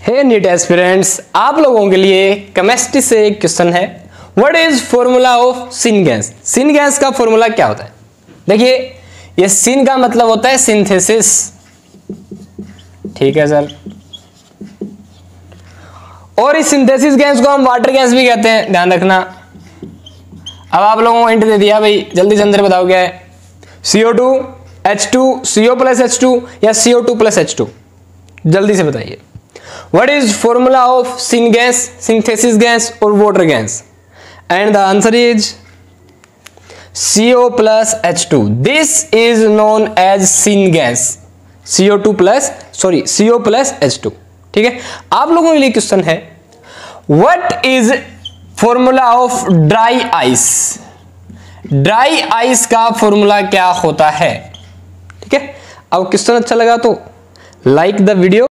हे NEET aspirants, आप लोगों के लिए केमिस्ट्री से एक क्वेश्चन है। What is formula of syngas? Syngas का फॉर्मूला क्या होता है? देखिए, ये सिन का मतलब होता है सिंथेसिस, ठीक है सर। और इस सिंथेसिस गैस को हम वाटर गैस भी कहते हैं, ध्यान रखना। अब आप लोगों को हिंट दे दिया भाई, जल्दी से अंदर बताओ क्या है। CO2, H2, CO plus H2 या CO2 प्लस H2? जल्दी से बताइए। What is formula of syn gas, synthesis gas or water gas? And the answer is CO plus H2. This is known as syn gas. CO2 plus CO plus H2. ठीक है। आप लोगों के लिए question है, What is formula of dry ice? Dry ice का formula क्या होता है? ठीक है। अब क्वेश्चन अच्छा लगा तो लाइक द वीडियो।